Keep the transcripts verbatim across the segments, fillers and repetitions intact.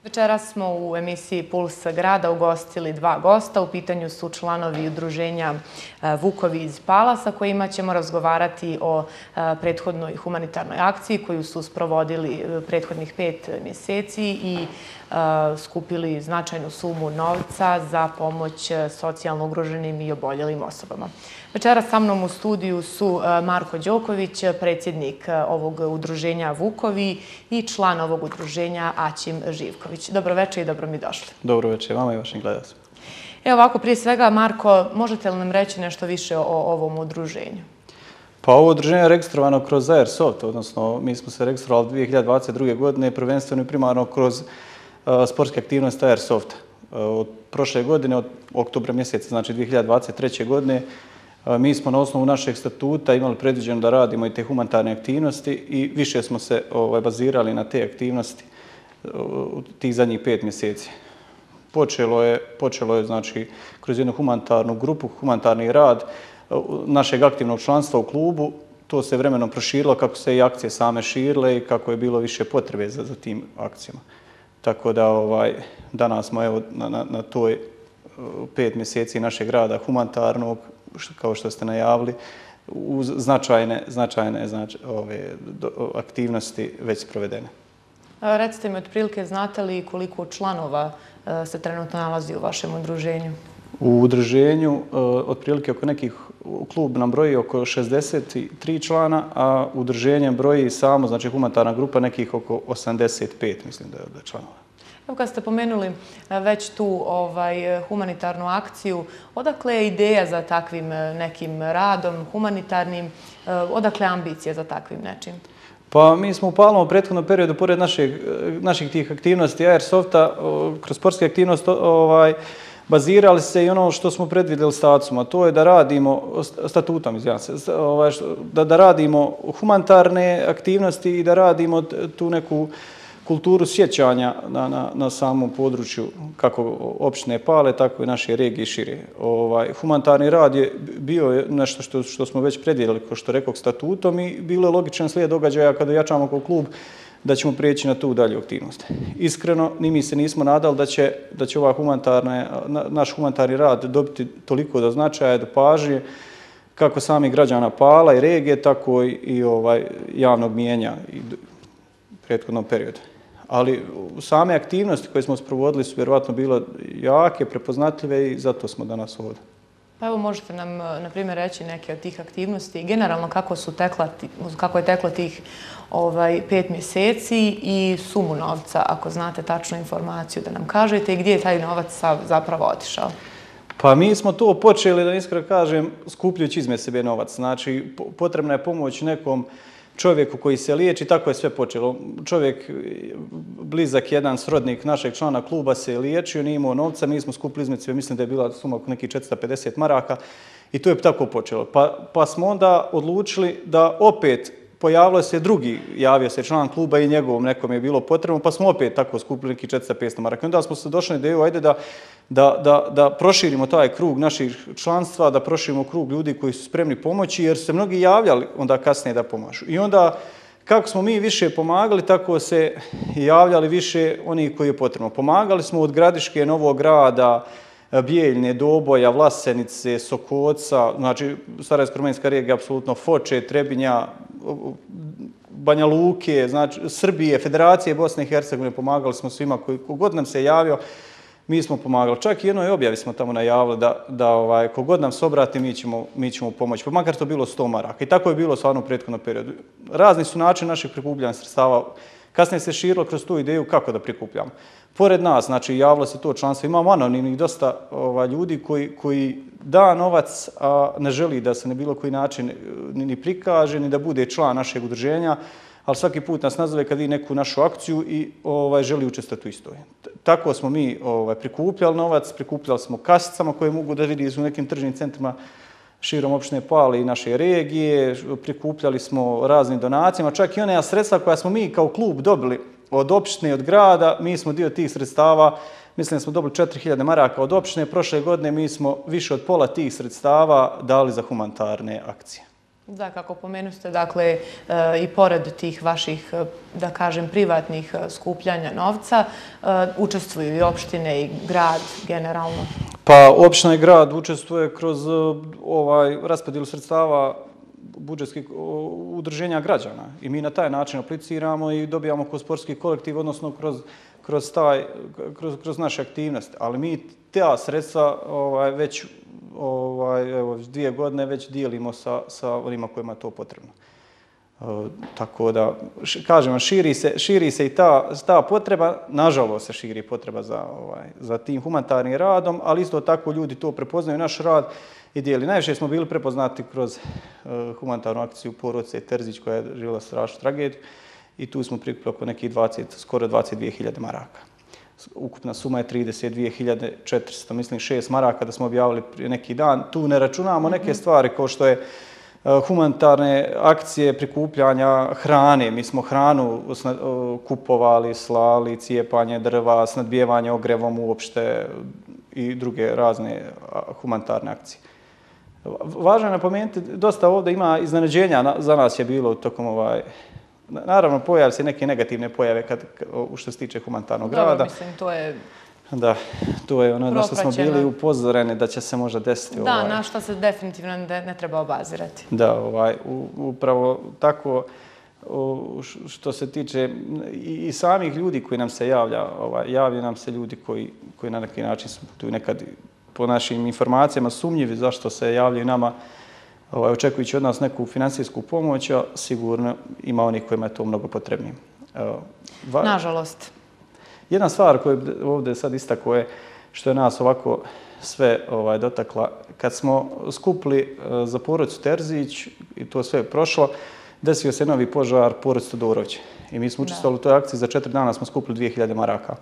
Večeras smo u emisiji Puls grada ugostili dva gosta. U pitanju su članovi udruženja Vukovi iz Pala, sa kojima ćemo razgovarati o prethodnoj humanitarnoj akciji koju su sprovodili prethodnih pet mjeseci i skupili značajnu sumu novca za pomoć socijalno ugroženim i oboljelim osobama. Večeras sa mnom u studiju su Marko Đoković, predsjednik ovog udruženja Vukovi i član ovog udruženja Aćim Živković. Dobro večer i dobro mi došli. Dobro večer vama i vašim gledalcima. Evo ovako, prije svega, Marko, možete li nam reći nešto više o ovom udruženju? Pa ovo udruženje je registrovano kroz Airsoft, odnosno mi smo se registrovali dvije hiljade dvadeset druge. godine prvenstveno i primarno kroz sportske aktivnosti Airsoft. Od prošle godine, od oktobra mjeseca, znači dvije hiljade dvadeset treće. godine, mi smo na osnovu našeg statuta imali predviđeno da radimo i te humanitarne aktivnosti i više smo se bazirali na te aktivnosti u tih zadnjih pet mjeseci. Počelo je, počelo je znači, kroz jednu humanitarnu grupu, humanitarni rad našeg aktivnog članstva u klubu. To se vremenom proširilo kako se i akcije same širile i kako je bilo više potrebe za, za tim akcijama. Tako da ovaj, danas smo evo, na, na, na toj pet mjeseci našeg rada humanitarnog, kao što ste najavili, uz značajne, značajne znači, ove, do, aktivnosti već sprovedene. Recite mi otprilike, znate li koliko članova se trenutno nalazi u vašem udruženju? U udruženju otprilike oko nekih, klub nam broji oko šezdeset tri člana, a udruženje broji samo, znači humanitarna grupa, nekih oko osamdeset pet, mislim da je članova. Evo kad ste pomenuli već tu ovaj, humanitarnu akciju, odakle je ideja za takvim nekim radom humanitarnim, odakle ambicija za takvim nečim? Pa mi smo u Palovom u prethodnom periodu, pored našeg, naših tih aktivnosti Airsofta, kroz sportske aktivnosti ovaj, bazirali se i ono što smo predvidjeli statusom, a to je da radimo, statutom, izvijam se, ovaj, da, da radimo humanitarne aktivnosti i da radimo tu neku kulturu sjećanja na, na, na samom području kako opštine Pale, tako i naše regije šire. Ovaj, humanitarni rad je bio nešto što, što smo već predvidjeli, kao što rekao, statutom i bilo je logičan slijed događaja kada jačamo kao klub da ćemo prijeći na tu dalju aktivnost. Iskreno, ni mi se nismo nadali da će, da će ova humanitarna, naš humanitarni rad dobiti toliko do značaja, do pažnje, kako samih građana Pala i regije, tako i, i ovaj, javnog mijenja i prethodnom periodu. Ali same aktivnosti koje smo sprovodili su vjerovatno bile jake, prepoznatljive i zato smo danas ovdje. Pa evo možete nam, na primjer, reći neke od tih aktivnosti, generalno kako, su tekla, kako je teklo tih ovaj, pet mjeseci i sumu novca, ako znate tačnu informaciju da nam kažete i gdje je taj novac zapravo otišao? Pa mi smo to počeli, da iskreno kažem, skupljujući izme sebe novac. Znači, potrebna je pomoć nekom čovjeku koji se liječi, tako je sve počelo. Čovjek, blizak jedan srodnik našeg člana kluba se liječio, nije imao novca, mi smo skupili između sebe, mislim da je bila suma oko nekih četiristo pedeset maraka i to je tako počelo. Pa, pa smo onda odlučili da opet pojavilo se drugi, javio se član kluba i njegovom nekom je bilo potrebno, pa smo opet tako skupili nekih četiristo pedeset maraka. I onda smo se došli na ideju, ajde da, da, da, da proširimo taj krug naših članstva, da proširimo krug ljudi koji su spremni pomoći, jer su se mnogi javljali onda kasnije da pomažu. I onda, kako smo mi više pomagali, tako se javljali više oni koji je potrebno. Pomagali smo od Gradiške, Novog Grada, Bijeljne, Doboja, Vlasenice, Sokoca, znači Sarajevsko-romenjska regija, apsolutno Foče, Trebinja, Banja Luke, znači Srbije, Federacije Bosne i Hercegovine, pomagali smo svima koji kogod nam se javio, mi smo pomagali. Čak i jednoj objavi smo tamo najavili da, da ovaj, kogod nam se obrati, mi ćemo, mi ćemo pomoći. Pa makar to bilo sto maraka. I tako je bilo stvarno u prethodnom periodu. Razni su načini naših prikupljanja sredstava. Kasnije se širilo kroz tu ideju kako da prikupljamo. Pored nas, znači, javilo se to članstvo. Imamo anonimnih dosta ovaj, ljudi koji, koji da novac, a ne želi da se na bilo koji način ni, ni prikaže, ni da bude član našeg udruženja, ali svaki put nas nazove kad vidi neku našu akciju i ovaj, želi učestvati u istoj. Tako smo mi ovaj, prikupljali novac, prikupljali smo kasicama koje mogu da vidi u nekim tržnim centrima širom opštine Pale i naše regije, prikupljali smo raznim donacijama, čak i one sredstva koja smo mi kao klub dobili od opštine, od grada, mi smo dio tih sredstava, mislim da smo dobili četiri hiljade maraka od opštine, prošle godine mi smo više od pola tih sredstava dali za humanitarne akcije. Da, kako pomenuste, dakle, i pored tih vaših, da kažem, privatnih skupljanja novca, učestvuju i opštine i grad generalno? Pa opština i grad učestvuje kroz ovaj raspodjelu sredstava budžetskih udruženja građana i mi na taj način apliciramo i dobijamo kroz sportski kolektiv, odnosno kroz, kroz, taj, kroz, kroz naše aktivnosti. Ali mi ta sredstva ovaj, već ovaj, evo, dvije godine već dijelimo sa, sa onima kojima je to potrebno. E, tako da, š, kažemo, širi se, širi se i ta, ta potreba, nažalost se širi potreba za, ovaj, za tim humanitarnim radom, ali isto tako ljudi to prepoznaju naš rad i dijeli. Najviše smo bili prepoznati kroz uh, humanitarnu akciju porodice Terzić koja je živjela strašnu tragediju i tu smo prikupili oko nekih dvadeset, skoro dvadeset dvije hiljade maraka. Ukupna suma je trideset dvije hiljade četiristo, mislim šest maraka da smo objavili prije neki dan. Tu ne računamo neke stvari kao što je uh, humanitarne akcije prikupljanja hrane. Mi smo hranu uh, kupovali, slali, cijepanje drva, snadbijevanje ogrevom uopšte i druge razne uh, humanitarne akcije. Važno je napomenuti, dosta ovdje ima iznenađenja za nas je bilo tokom ovaj... Naravno, pojave se neke negativne pojave kad, što se tiče humanitarnog Dobro, rada. mislim, to je... Da, to je ono na što smo bili upozoreni da će se možda desiti. Da, ovaj... na što se definitivno ne, ne treba obazirati. Da, ovaj, u, upravo tako što se tiče i, i samih ljudi koji nam se javlja, ovaj, javljaju nam se ljudi koji, koji na neki način su tu nekad po našim informacijama sumnjivi zašto se javljaju nama ovaj, očekujući od nas neku financijsku pomoć, a sigurno ima onih kojima je to mnogo potrebnije. Va... Nažalost. Jedna stvar koju ovdje sad istakao je što je nas ovako sve ovaj, dotakla. Kad smo skupili uh, za porodicu Terzić i to sve je prošlo, desio se novi požar porodicu Todorović. I mi smo učestvovali u toj akciji, za četiri dana smo skupili dvije hiljade maraka.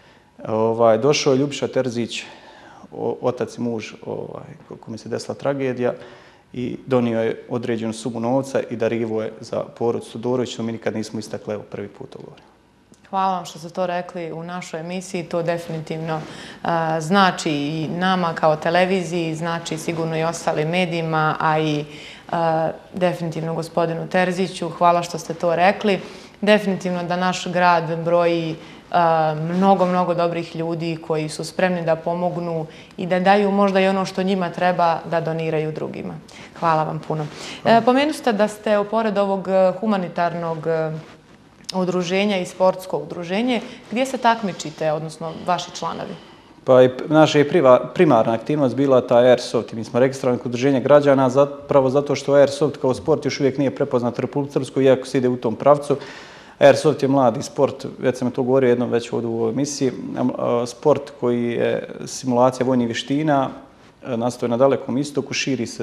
Ovaj, došao je Ljubiša Terzić, otac i muž ovaj, kome se desila tragedija i donio je određenu sumu novca i darivo je za porodicu Todorović, što mi nikad nismo istakli, evo prvi put to govorim. Hvala vam što ste to rekli u našoj emisiji. To definitivno uh, znači i nama kao televiziji, znači sigurno i ostalim medijima, a i uh, definitivno gospodinu Terziću. Hvala što ste to rekli. Definitivno da naš grad broji uh, mnogo, mnogo dobrih ljudi koji su spremni da pomognu i da daju možda i ono što njima treba da doniraju drugima. Hvala vam puno. Uh, Pomenu ste da ste pored ovog humanitarnog uh, udruženja i sportsko udruženje. Gdje se takmičite, odnosno vaši članovi? Pa i naša je primarna aktivnost bila ta Airsoft. Mi smo registrovani kod udruženja građana zapravo zato što Airsoft kao sport još uvijek nije prepoznat u Republici Srpskoj, iako se ide u tom pravcu. Airsoft je mladi sport, već sam to govorio jednom već ovdje u ovoj emisiji, sport koji je simulacija vojnih vještina, nastoji na Dalekom istoku, širi se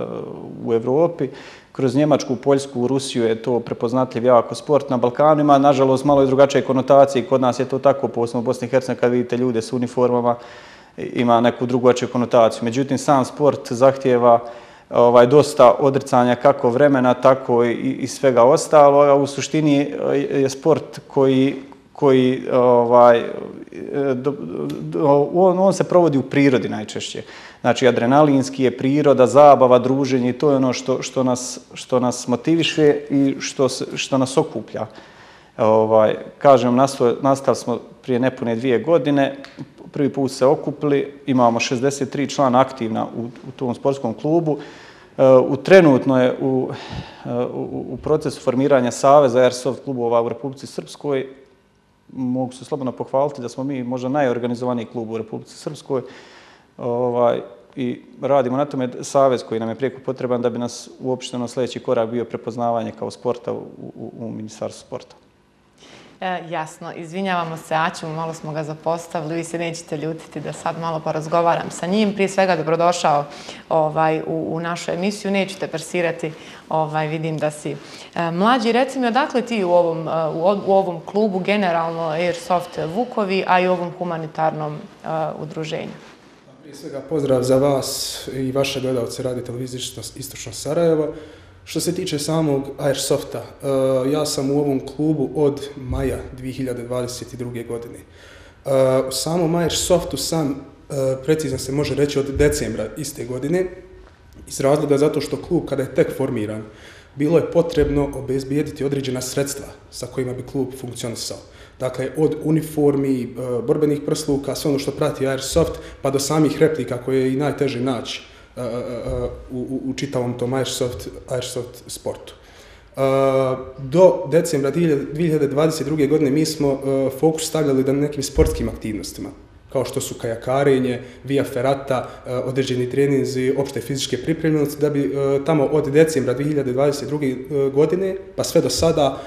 u Evropi. Kroz Njemačku, Poljsku, Rusiju je to prepoznatljiv jako sport. Na Balkanu ima, nažalost, malo i drugačije konotacije. Kod nas je to tako, posebno u Bosni i Hercegovini, kad vidite ljude s uniformama, ima neku drugačiju konotaciju. Međutim, sam sport zahtijeva ovaj, dosta odricanja kako vremena, tako i, i svega ostalo. U suštini je sport koji koji ovaj, do, do, on, on se provodi u prirodi najčešće. Znači, adrenalinski je priroda, zabava, druženje i to je ono što, što, nas, što nas motiviše i što, što nas okuplja. Ovaj, kažem, nastali smo prije nepune dvije godine, prvi put se okupili, imamo šezdeset tri člana aktivna u, u tom sportskom klubu. U trenutno je u, u, u procesu formiranja Saveza Airsoft klubova u Republici Srpskoj. Mogu se slobodno pohvaliti da smo mi možda najorganizovaniji klub u Republici Srpskoj ovaj, i radimo na tome savez koji nam je prijeko potreban da bi nas uopšteno sljedeći korak bio prepoznavanje kao sporta u, u, u Ministarstvu sporta. E, jasno, izvinjavamo se Aću, malo smo ga zapostavili, vi se nećete ljutiti da sad malo porazgovaram sa njim. Prije svega dobrodošao ovaj, u, u našu emisiju, neću te persirati, ovaj, vidim da si e, mlađi. Reci mi, odakle ti u ovom, u, u ovom klubu, generalno Airsoft Vukovi, a i u ovom humanitarnom uh, udruženju? Prije svega pozdrav za vas i vaše gledalce Radio televizije Istočno Sarajevo. Što se tiče samog Airsofta, ja sam u ovom klubu od maja dvije hiljade dvadeset druge. godine. U samom Airsoftu sam, precizno se može reći, od decembra iste godine. Iz razloga zato što klub kada je tek formiran, bilo je potrebno obezbijediti određena sredstva sa kojima bi klub funkcionisao. Dakle, od uniformi, borbenih prsluka, sve ono što prati Airsoft, pa do samih replika koje je i najteže naći u, u, u čitavom tom Airsoft, Airsoft sportu. Do decembra dvije hiljade dvadeset druge. godine mi smo fokus stavljali na nekim sportskim aktivnostima, kao što su kajakarenje, via ferrata, određeni treninzi, opšte fizičke pripremljenosti, da bi tamo od decembra dvije hiljade dvadeset druge. godine pa sve do sada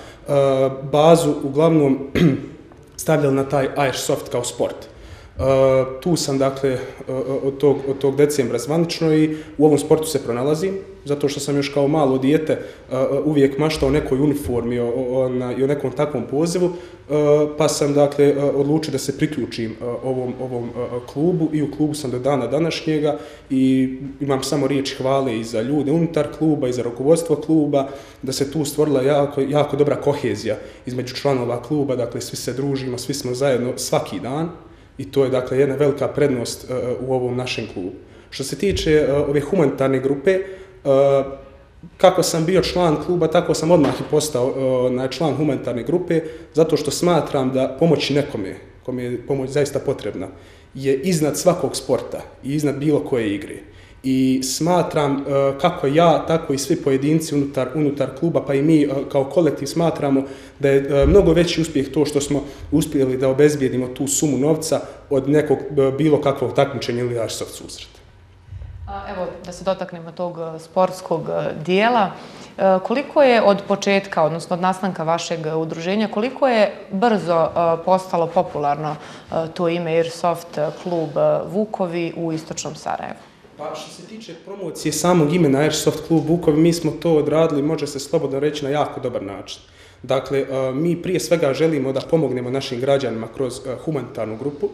bazu uglavnom stavljali na taj Airsoft kao sport. Uh, tu sam, dakle, uh, od, tog, od tog decembra zvanično i u ovom sportu se pronalazim, zato što sam još kao malo dijete uh, uvijek maštao o nekoj uniformi o, o, na, i o nekom takvom pozivu, uh, pa sam, dakle, uh, odlučio da se priključim uh, ovom, ovom uh, klubu i u klubu sam do dana današnjega i imam samo riječ hvale i za ljude unutar kluba i za rukovodstvo kluba, da se tu stvorila jako, jako dobra kohezija između članova kluba, dakle, svi se družimo, svi smo zajedno svaki dan. I to je, dakle, jedna velika prednost uh, u ovom našem klubu. Što se tiče uh, ove humanitarne grupe, uh, kako sam bio član kluba, tako sam odmah i postao uh, član humanitarne grupe, zato što smatram da pomoći nekome, kome je pomoć zaista potrebna, je iznad svakog sporta i iznad bilo koje igre. I smatram uh, kako ja, tako i svi pojedinci unutar, unutar kluba, pa i mi uh, kao kolektiv smatramo da je uh, mnogo veći uspjeh to što smo uspjeli da obezbijedimo tu sumu novca od nekog uh, bilo kakvog takmičenja ili Airsoft susreta. Evo, da se dotaknemo tog sportskog dijela. Koliko je od početka, odnosno od nastanka vašeg udruženja, koliko je brzo postalo popularno to ime Airsoft klub Vukovi u istočnom Sarajevu? Pa što se tiče promocije samog imena Airsoft klub Vukovi, mi smo to odradili, može se slobodno reći, na jako dobar način. Dakle, mi prije svega želimo da pomognemo našim građanima kroz humanitarnu grupu,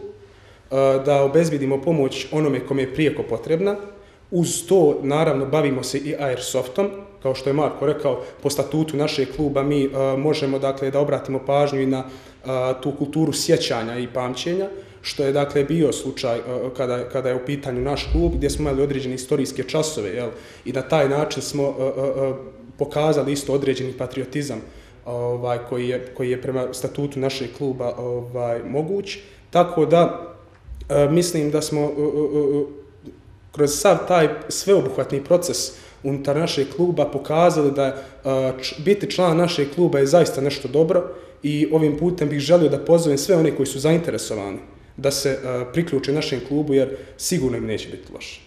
da obezbjedimo pomoć onome kome je prijeko potrebna. Uz to, naravno, bavimo se i Airsoftom. Kao što je Marko rekao, po statutu našeg kluba mi možemo, dakle, da obratimo pažnju i na tu kulturu sjećanja i pamćenja, što je, dakle, bio slučaj uh, kada, kada je u pitanju naš klub, gdje smo imali određene istorijske časove, jel? I na taj način smo uh, uh, pokazali isto određeni patriotizam ovaj, koji, je, koji je prema statutu našeg kluba ovaj, moguć. Tako da uh, mislim da smo uh, uh, uh, kroz sav taj sveobuhvatni proces unutar našeg kluba pokazali da uh, č, biti član našeg kluba je zaista nešto dobro i ovim putem bih želio da pozovem sve one koji su zainteresovani da se uh, priključe našem klubu, jer sigurno im neće biti loše.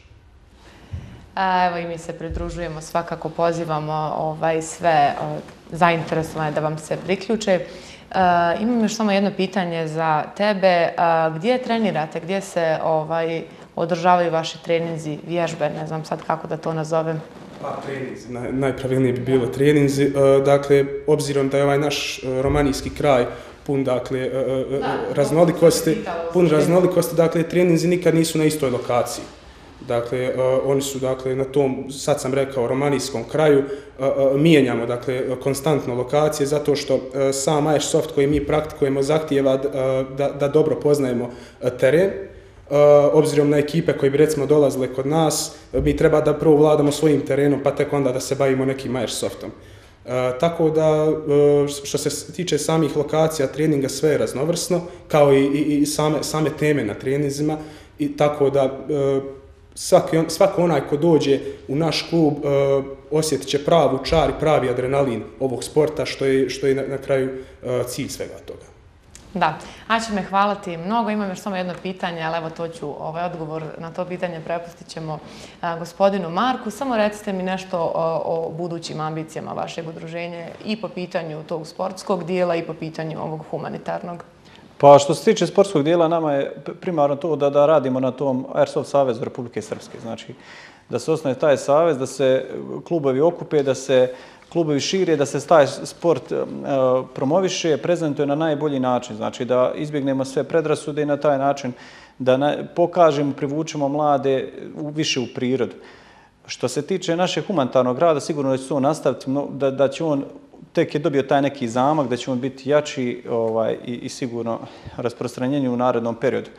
Evo i mi se pridružujemo, svakako pozivamo ovaj, sve uh, zainteresovane da vam se priključe. Uh, imam još samo jedno pitanje za tebe. Uh, gdje trenirate, gdje se ovaj, održavaju vaši treninzi, vježbe, ne znam sad kako da to nazovem? Pa, treninzi, naj, najpravilnije bi bilo treninzi. Uh, dakle, obzirom da je ovaj naš uh, romanijski kraj pun, dakle, uh, da, raznolikosti, pun raznolikosti, dakle, treninzi nikad nisu na istoj lokaciji. Dakle, uh, oni su, dakle, na tom, sad sam rekao, romanijskom kraju, uh, uh, mijenjamo, dakle, konstantno lokacije, zato što uh, sam Airsoft koji mi praktikujemo zahtijeva uh, da, da dobro poznajemo uh, teren. Uh, obzirom na ekipe koji bi, recimo, dolazile kod nas, mi treba da prvo vladamo svojim terenom, pa tek onda da se bavimo nekim Airsoftom. Uh, tako da, uh, što se tiče samih lokacija treninga, sve je raznovrsno, kao i, i, i same, same teme na treninzima, i tako da uh, svaki on, svako onaj ko dođe u naš klub uh, osjetit će pravu čar i pravi adrenalin ovog sporta, što je, što je na, na kraju uh, cilj svega toga. Da, Aćime, hvala ti mnogo. Imam još samo jedno pitanje, ali evo to ću, ovaj odgovor na to pitanje prepustit ćemo a, gospodinu Marku. Samo recite mi nešto o, o budućim ambicijama vašeg udruženja i po pitanju tog sportskog dijela i po pitanju ovog humanitarnog. Pa što se tiče sportskog dijela, nama je primarno to da, da radimo na tom Airsoft savezu Republike Srpske. Znači, da se osnuje taj savez, da se klubovi okupe, da se klubovi šire, da se taj sport uh, promoviše, prezentuje na najbolji način. Znači da izbjegnemo sve predrasude i na taj način da na, pokažemo, privučemo mlade u, više u prirodu. Što se tiče našeg humanitarnog rada, sigurno da će to nastaviti, no, da, da će on, tek je dobio taj neki zamak, da će on biti jači ovaj, i, i sigurno rasprostranjenju u narednom periodu.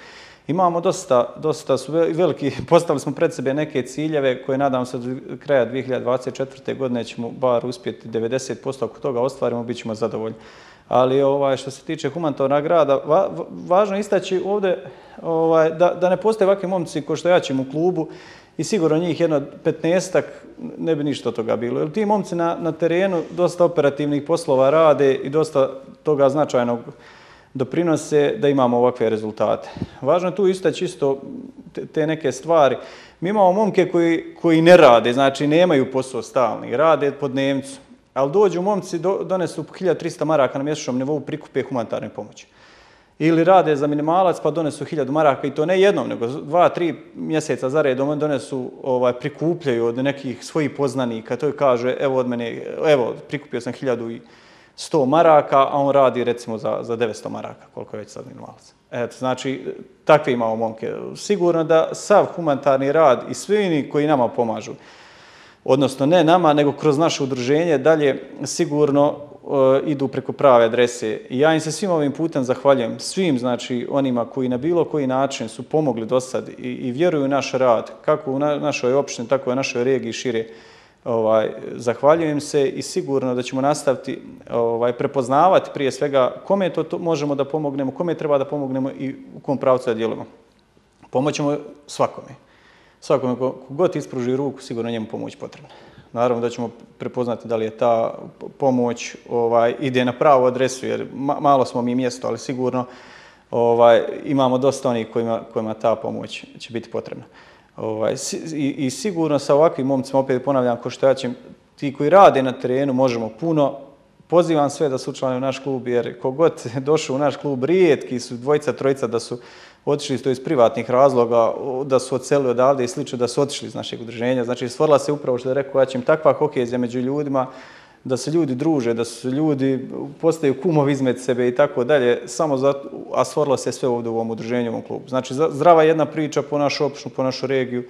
Imamo dosta, dosta su veliki, postavili smo pred sebe neke ciljeve koje nadam se do kraja dvije hiljade dvadeset četvrte godine ćemo bar uspjeti devedeset posto ako toga ostvarimo, bit ćemo zadovoljni. Ali ovaj, što se tiče humanitarnog rada, va, važno je istaći ovdje ovaj, da, da ne postoje ovakvi momci ko što ja ćem u klubu i sigurno njih jedno petnaestak ne bi ništa od toga bilo. Jer ti momci na, na terenu dosta operativnih poslova rade i dosta toga značajnog doprinose da imamo ovakve rezultate. Važno je tu istaći isto te, te neke stvari. Mi imamo momke koji, koji ne rade, znači nemaju posao stalni, rade po dnevnicu. Ali dođu momci, do, donesu hiljadu trista maraka na mjesečnom nivou, prikupe humanitarne pomoći. Ili rade za minimalac pa donesu hiljadu maraka i to ne jednom, nego dva, tri mjeseca za redom donesu, ovaj, prikupljaju od nekih svojih poznanika. To je kaže, evo od mene, evo prikupio sam hiljadu i sto maraka, a on radi recimo za, za devetsto maraka, koliko je već sad minimalac. Eto, znači, takve imamo momke. Sigurno da sav humanitarni rad i svi oni koji nama pomažu, odnosno ne nama, nego kroz naše udruženje, dalje sigurno uh, idu preko prave adrese. I ja im se svim ovim putem zahvaljujem, svim znači onima koji na bilo koji način su pomogli do sad i, i vjeruju u naš rad, kako u na, našoj opštini, tako i u našoj regiji šire. Ovaj, zahvaljujem se i sigurno da ćemo nastaviti ovaj, prepoznavati prije svega kome to, to možemo da pomognemo, kome treba da pomognemo i u kom pravcu da djelujemo. Pomoćemo svakome. Svakome ko god ispruži ruku, sigurno njemu pomoć potrebna. Naravno da ćemo prepoznati da li je ta pomoć ovaj, ide na pravu adresu, jer ma, malo smo mi mjesto, ali sigurno ovaj, imamo dosta onih kojima, kojima ta pomoć će biti potrebna. Ovaj, i, I sigurno sa ovakvim momcima, opet ponavljam, ko što ja ćem, ti koji rade na terenu možemo puno. Pozivam sve da se učlane u naš klub, jer kogod došao u naš klub, rijetki su dvojica, trojica da su otišli to iz privatnih razloga, da su odselili odavde i slično, da su otišli iz našeg udruženja. Znači, stvorila se upravo, što je rekao, ja ćem takva kohezija među ljudima, da se ljudi druže, da su ljudi postaju kumovi između sebe i tako dalje, samo zato, a stvorilo se sve ovdje u ovom udruženju, u ovom klubu. Znači, zdrava jedna priča po našu opštinu, po našu regiju,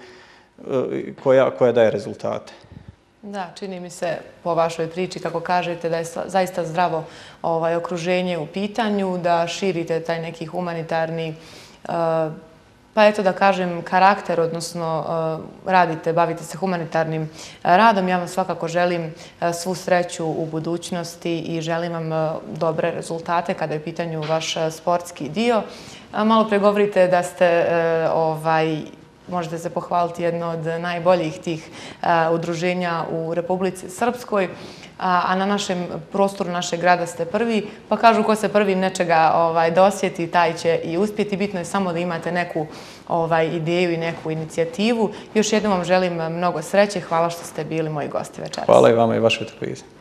koja, koja daje rezultate. Da, čini mi se po vašoj priči, kako kažete, da je zaista zdravo ovaj, okruženje u pitanju, da širite taj neki humanitarni, uh, pa eto da kažem, karakter, odnosno uh, radite, bavite se humanitarnim uh, radom. Ja vam svakako želim uh, svu sreću u budućnosti i želim vam uh, dobre rezultate kada je u pitanju vaš uh, sportski dio. Uh, malo pre govorite da ste uh, ovaj, možete se pohvaliti jedno od najboljih tih uh, udruženja u Republici Srpskoj, a, a na našem prostoru našeg grada ste prvi, pa kažu ko se prvi nečega ovaj, dosjeti, taj će i uspjeti. Bitno je samo da imate neku ovaj, ideju i neku inicijativu. Još jednom vam želim mnogo sreće. Hvala što ste bili moji gosti večeras. Hvala i vama i vašoj televiziji.